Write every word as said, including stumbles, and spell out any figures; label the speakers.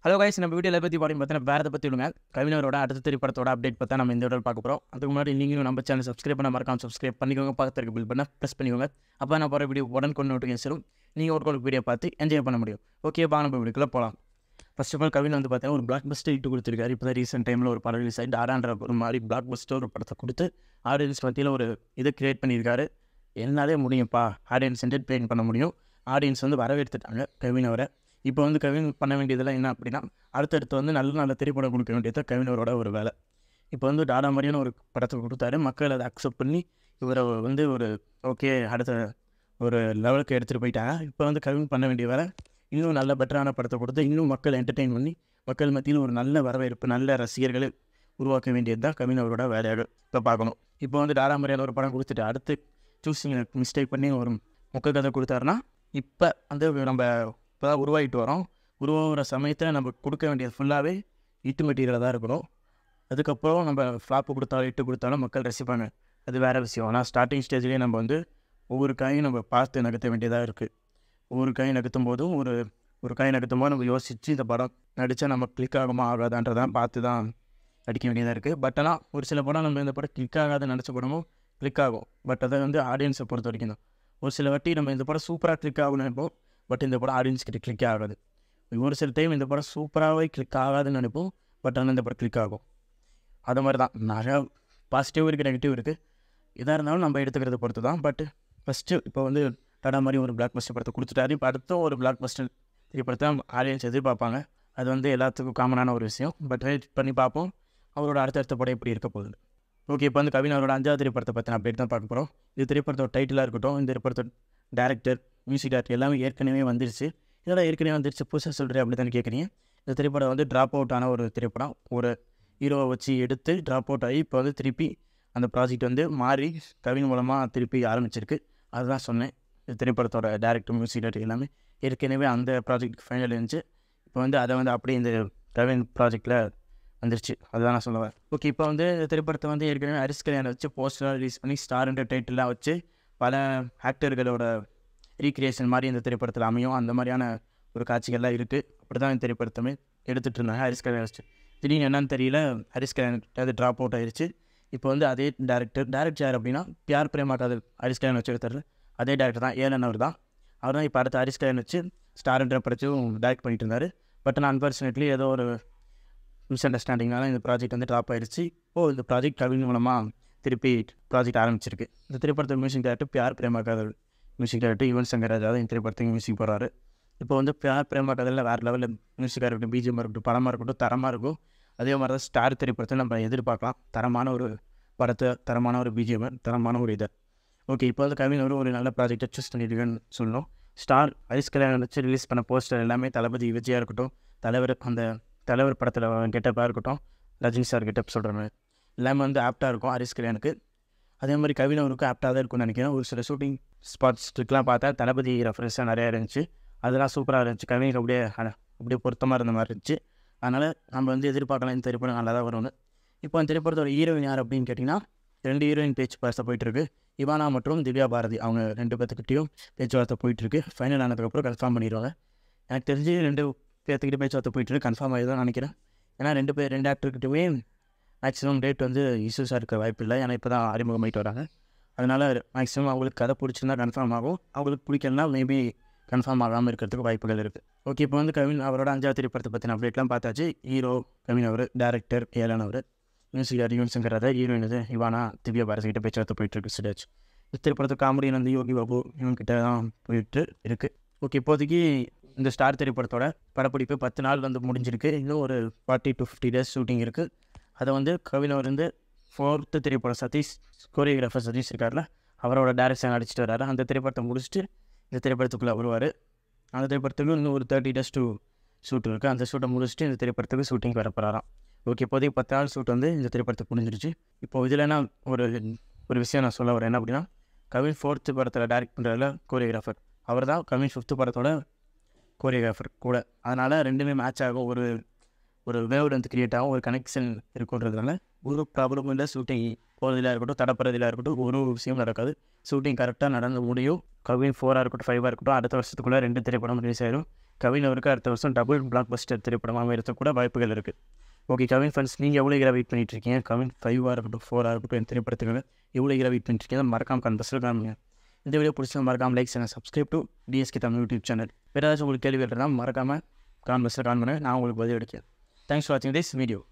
Speaker 1: Hello guys, நம்ம வீடியோவில் பற்றி பாருங்க பார்த்தீங்கன்னா வேறு பற்றி விடுங்க. கவினரோட அடுத்த திரைப்படத்தோட அப்டேட் பார்த்தா நம்ம இந்த வீடியோவில் பார்க்க போகிறோம். அதுக்கு முன்னாடி நீங்களும் நம்ம சேனல் சப்ஸ்கிரைப் பண்ண மறக்காம சப்ஸ்கிரைப் பண்ணிக்கோங்க. பக்கத்தில் இருக்க பில் பண்ண ப்ரெஸ் பண்ணிக்கோங்க. அப்போ நான் போகிற வீடியோ உடனே கொண்டு நோட்டிஃபிகேஷன் நீங்கள் ஒரு கோல் வீடியோ பார்த்து என்ஜாய் பண்ண முடியும். ஓகே, பா நம்ம வீடியோக்குள்ளே போகலாம். ஃபர்ஸ்ட் ஆஃப் ஆல் கவின் வந்து பார்த்தீங்கன்னா ஒரு பிளாக் பஸ்டர் இட்டு கொடுத்துருக்காரு. இப்போ தான் ரீசெண்ட் டைமில் ஒரு படம் ரிலீஸ் ஆகிட்டு ஆறான்ற ஒரு மாதிரி பிளாக் பஸ்டர் ஒரு படத்தை கொடுத்து ஆடியன்ஸ் மத்தியில் ஒரு இதை கிரியேட் பண்ணியிருக்காரு. என்னாலே முடியும்ப்பா, ஆடியன்ஸ் என்டர்டெயின் பண்ண முடியும். ஆடியன்ஸ் வந்து வரவேற்றுட்டாங்க கவின் அவரை. இப்போ வந்து கவின் பண்ண வேண்டியதெல்லாம் என்ன அப்படின்னா, அடுத்தடுத்து வந்து நல்ல நல்ல திரைப்படம் கொடுக்க வேண்டியது கவின் அவரோட ஒரு வேலை. இப்போ வந்து டாடா மாதிரியான ஒரு படத்தை கொடுத்தாரு. மக்கள் அதை அக்செப்ட் பண்ணி இவரை வந்து ஒரு ஓகே அடுத்த ஒரு லெவலுக்கு எடுத்துகிட்டு போயிட்டாங்க. இப்போ வந்து கவின் பண்ண வேண்டிய வேலை இன்னும் நல்ல பெட்டரான படத்தை கொடுத்து இன்னும் மக்கள் என்டர்டெயின் பண்ணி மக்கள் மத்தியில் ஒரு நல்ல வரவேற்பு, நல்ல ரசிகர்களை உருவாக்க வேண்டியது தான் கவின் அவரோட வேலையாக இப்போ பார்க்கணும். இப்போ வந்து டாடா மாதிரியான ஒரு படம் கொடுத்துட்டு அடுத்து சூஸிங் மிஸ்டேக் பண்ணி ஒரு முக்க கதை கொடுத்தாருன்னா, இப்போ வந்து நம்ம இப்போ தான் உருவாகிட்டு வரோம். உருவாகிற சமயத்தில் நம்ம கொடுக்க வேண்டியது ஃபுல்லாகவே இட்டு மெட்டீரியலாக தான் இருக்கணும். அதுக்கப்புறம் நம்ம ஃப்ளாப்பு கொடுத்தாலும் இட்டு கொடுத்தாலும் மக்கள் ரசிப்பாங்க, அது வேறு விஷயம். ஆனால் ஸ்டார்டிங் ஸ்டேஜ்லேயே நம்ம வந்து ஒவ்வொரு காயும் நம்ம பார்த்து நகர்த்த வேண்டியதாக இருக்குது. ஒவ்வொரு காய் நகர்த்தும் போதும் ஒரு ஒரு காய் நகர்த்தும் போது நம்ம யோசித்து இந்த படம் நடித்தா நம்ம கிளிக் ஆகுமா ஆகாதான்றதான் பார்த்து தான் நடிக்க வேண்டியதாக இருக்குது. பட் ஆனால் ஒரு சில படம் நம்ம இந்த படம் கிளிக் ஆகாதுன்னு நினச்ச படமும் கிளிக் ஆகும். பட் அதை வந்து ஆடியன்ஸை பொறுத்த வரைக்கும் தான். ஒரு சில வாட்டி நம்ம இந்த படம் சூப்பராக கிளிக் ஆகும்னு நினைப்போம், பட் இந்த படம் ஆடியன்ஸ் கிட்ட கிளிக் ஆகாது. ஒரு சில டைம் இந்த படம் சூப்பராகவே கிளிக் ஆகாதுன்னு நினைப்போம், பட் ஆனால் இந்த படம் கிளிக் ஆகும். அது மாதிரி தான் நிறையா பாசிட்டிவ் இருக்குது, நெகட்டிவ் இருக்குது. எதாக இருந்தாலும் நம்ம எடுத்துக்கிறத பொறுத்து தான். பட் ஃபஸ்ட்டு இப்போ வந்து டாடா மாதிரி ஒரு பிளாக் பஸ்டர் படத்தை கொடுத்துட்டாரு. இப்போ அடுத்தும் ஒரு பிளாக் பஸ்டர் திரைப்படத்தை ஆடியன்ஸ் எதிர்பார்ப்பாங்க. அது வந்து எல்லாத்துக்கும் காமனான ஒரு விஷயம். பட் வெயிட் பண்ணி பார்ப்போம் அவரோட அடுத்தடுத்த படம் எப்படி இருக்க போகுது. ஓகே, இப்போ வந்து கவின் அவரோட அஞ்சாவது திரைப்படத்தை பற்றி அப்டேட் தான் பார்க்க போகிறோம். இது திரைப்படத்தோட டைட்டிலாக இருக்கட்டும், இந்த திரைப்படத்தோட டேரக்டர், மியூசிக் டேரக்டர் எல்லாமே ஏற்கனவே வந்துருச்சு. இதெல்லாம் ஏற்கனவே வந்துருச்சு, புதுசாக சொல்கிறேன் அப்படி தானே கேட்குறீங்க. இந்த திரைப்படம் வந்து ட்ராப் அவுட் ஆன ஒரு திரைப்படம். ஒரு ஹீரோவை வச்சு எடுத்து ட்ராப் அவுட் ஆகி இப்போ வந்து திருப்பி அந்த ப்ராஜெக்ட் வந்து மாறி கவின் மூலமாக திருப்பி ஆரம்பிச்சிருக்கு. அதுதான் சொன்னேன். இந்த திரைப்படத்தோட டேரக்டர், மியூசிக் டேரக்டர் எல்லாமே ஏற்கனவே அந்த ப்ராஜெக்ட் ஃபைனல் இருந்துச்சு. இப்போ வந்து அதை வந்து அப்படியே இந்த கவின் ப்ராஜெக்டில் வந்துருச்சு. அதுதான் நான் சொல்லுவேன். ஓகே, இப்போ வந்து இந்த திரைப்படத்தை வந்து ஏற்கனவே ஹரிஸ் கல்யாணை வச்சு போஸ்டராக ரிலீஸ் பண்ணி ஸ்டார்ன்ற டைட்டிலாக வச்சு பல ஆக்டர்களோட ரீக்ரியேஷன் மாதிரி இந்த திரைப்படத்தில் அமையும். அந்த மாதிரியான ஒரு காட்சிகள்லாம் இருக்குது. அப்படி தான் இந்த திரைப்படத்தமே எடுத்துகிட்டு இருந்தாங்க ஹரிஸ் கல்யாணை வச்சு. திடீர்னு என்னன்னு தெரியல, ஹரிஸ் கல்யாண் அது ட்ராப் அவுட் ஆயிடுச்சு. இப்போ வந்து அதே டேரக்டர் டேரக்டர் யார் அப்படின்னா, பியார் பிரேமா காதல் ஹரிஸ் கல்யாண் வச்சு எடுத்தார். அதே டேரக்டர் தான், ஏழன் அவர் தான். அவர் தான் இப்போ அடுத்த ஹரிஸ் கல்யாண் வச்சு ஸ்டார்ன்ற படத்தையும் டேரக்ட் பண்ணிட்டு இருந்தார். பட் ஆனால் அன்ஃபார்ச்சுனேட்லி ஏதோ ஒரு மிஸ் அண்டர்ஸ்டாண்டிங்னால இந்த ப்ராஜெக்ட் வந்து ட்ராப் ஆகிடுச்சு. ஓ இந்த ப்ராஜெக்ட் கவின் மூலமாக திருப்பி ப்ராஜெக்ட் ஆரம்பிச்சிருக்கு. இந்த திரைப்படத்தை music director Pyaar Prema Kaadhal music director Yuvan Shankar Raja தான் இந்த திரைப்படத்துக்கு மியூசிக் போடுறாரு. இப்போ வந்து பியார் பிரேமா காதலில் வேறு லெவலில் மியூசிக்காக இருக்கட்டும், பிஜிஎம்மாக இருக்கட்டும், படமாக இருக்கட்டும், தரமாக இருக்கும். அதே மாதிரி தான் ஸ்டார் திரைப்படத்தை நம்ம எதிர்பார்க்கலாம். தரமான ஒரு படத்தை, தரமான ஒரு பிஜிஎம், தரமான ஒரு இதை. ஓகே, இப்போ வந்து கவின் ஒரு ஒரு நல்ல ப்ராஜெக்டை சூஸ் பண்ணியிருக்கேன்னு சொல்லணும். ஸ்டார் ஹரிஸ் கல்யாண் வச்சு ரிலீஸ் பண்ண போஸ்டர் எல்லாமே தளபதி விஜயாக இருக்கட்டும், தலைவர் அந்த தலைவர் படத்தில் கெட்டப்பாக இருக்கட்டும், ரஜினி சார் கெட்டப் சொல்கிற மாதிரி எல்லாமே வந்து ஆப்டாக இருக்கும் ஹரிஸ் கல்யாணுக்கு. அதே மாதிரி கவின் அவருக்கும் ஆப்டாக தான் இருக்கும்னு நினைக்கிறேன். ஒரு சில ஷூட்டிங் ஸ்பாட்ஸ்லாம் பார்த்தா தளபதி ரெஃபரன்ஸாக நிறையா இருந்துச்சு. அதெல்லாம் சூப்பராக இருந்துச்சு. கவினுக்கு அப்படியே அப்படியே பொருத்தமாக இருந்த மாதிரி இருந்துச்சு. அதனால் நம்ம வந்து எதிர்பார்க்கலாம் இந்த திரைப்படம் நல்லா தான் வரும்னு. இப்போ அந்த திரைப்படத்தோட ஹீரோயின் யார் அப்படின்னு கேட்டிங்கன்னா, ரெண்டு ஹீரோயின் பேச்சு வார்த்தை போயிட்டுருக்கு. இவானா மற்றும் திவ்யா பாரதி அவங்க ரெண்டு பேர்த்துக்கிட்டையும் பேச்சுவார்த்தை போயிட்டுருக்கு. ஃபைனல் ஆனதுக்கப்புறம் கன்ஃபார்ம் பண்ணிடுவாங்க. எனக்கு தெரிஞ்சு ரெண்டு பேர்த்துக்கிட்ட பேச்சுவார்த்தை போயிட்டுருக்கு. கன்ஃபார்ம் ஆகி தான் நினைக்கிறேன். ஏன்னா ரெண்டு பேர் ரெண்டு ஆக்டர்கிட்டவே மேக்ஸிமம் டேட் வந்து இஷ்யூஸாக இருக்க வாய்ப்பு இல்லை. ஏன்னா இப்போ தான் அறிமுகமாயிட்டு வராங்க. அதனால் மேக்ஸிமம் அவங்களுக்கு கதை பிடிச்சிருந்தா கன்ஃபார்ம் ஆகும். அவங்களுக்கு பிடிக்கலனா மேபி கன்ஃபார்ம் ஆகாமல் இருக்கிறதுக்கு வாய்ப்புகள் இருக்குது. ஓகே, இப்போ வந்து கவின் அவரோட அஞ்சாவது திரைப்படத்தை பற்றின அப்டேட்லாம் பார்த்தாச்சு. ஹீரோ கவின் அவர், டேரக்டர் ஏழன் அவர், music director Yuvan Shankar Raja, heroine இது இவானா திவ்யா பாரதி கிட்ட பேச்சுவார்த்தை போயிட்டுருக்கு. ஸ்டேஜ் இந்த திரைப்படத்து காமெடி வந்து யோகி பாபு இவங்கிட்ட தான் போயிட்டு இருக்குது. ஓகே, இப்போதைக்கு இந்த ஸ்டார் திரைப்படத்தோட படப்பிடிப்பு பத்து நாள் வந்து முடிஞ்சிருக்கு. இன்னும் ஒரு forty to fifty days shooting இருக்குது. அதை வந்து கவின் அவர் வந்து ஃபோர்த்து திரைப்படம் சதீஷ் கோரியோகிராஃபர் சதீஷ் இருக்கார்ல, அவரோட டேரக்ஷன் அடிச்சுட்டு வர்றாரு. அந்த திரைப்படத்தை முடிச்சுட்டு இந்த திரைப்படத்துக்குள்ளே வருவார். அந்த திரைப்படத்துக்கு இன்னும் ஒரு தேர்ட்டி டேஸ் டூ ஷூட் இருக்குது. அந்த ஷூட்டை முடிச்சுட்டு இந்த திரைப்படத்துக்கு ஷூட்டிங் வரப்போகிறாராம். ஓகே, இப்போதைக்கு பத்து நாள் ஷூட் வந்து இந்த திரைப்படத்துக்கு முடிஞ்சிருச்சு. இப்போ இதில் என்ன ஒரு ஒரு விஷயம் நான் சொல்ல வரேன் என்ன அப்படின்னா, கவின் ஃபோர்த்து படத்தில் டேரக்ட் பண்ணுறதுல கோரியோகிராஃபர் அவர் தான். கவின் ஃபிஃப்த்து படத்தோட கோரியோகிராஃபர் கூட. அதனால் ரெண்டுமே மேட்ச் ஆகும். ஒரு ஒரு வேவ் லென்த் க்ரியேட் ஆகும், ஒரு கனெக்ஷன் இருக்குன்றதுனால ஒரு ப்ராப்ளமும் இல்லை. ஷூட்டிங் போகிறதுல இருக்கட்டும், தடப்படுறதுல இருக்கட்டும், ஒரு விஷயம் நடக்காது. ஷூட்டிங் கரெக்டாக நடந்து முடியும். கவின் ஃபோராக இருக்கட்டும், ஃபைவாக இருக்கட்டும், அடுத்த வருஷத்துக்குள்ளே ரெண்டு திரைப்படம் ரிலீஸ் ஆயிடும். கவின் அவருக்கு அடுத்த வருஷம் டபுள் பிளாக் பஸ்டர் திரைப்படமாக அமையறதுக்கு கூட வாய்ப்புகள் இருக்குது. ஓகே கவின் ஃப்ரெண்ட்ஸ், நீங்கள் எவ்வளோ ஈராக வெயிட் பண்ணிட்டு இருக்கீங்க? கவின் ஃபைவாக இருக்கட்டும் ஃபோராக இருக்கட்டும் என் திரைப்படத்துக்காக எவ்வளோ ஈராக வெயிட் பண்ணிட்டு இருக்கீங்க? மறக்காம கமெண்ட் பாக்ஸில் காமிங்க. இந்த வீடியோ பிடிச்சா மறக்காம like channel subscribe to TSK Tamil YouTube channel. வேறு ஏதாச்சும் உங்களுக்கு கேள்வி இருந்தால் மறக்காமல் கமெண்ட் பாக்ஸில் காமெண்ட் பண்ணுங்கள், நான் உங்களுக்கு பதில் எடுக்கிறேன். தேங்க்ஸ் ஃபார் வாட்சிங் திஸ் வீடியோ.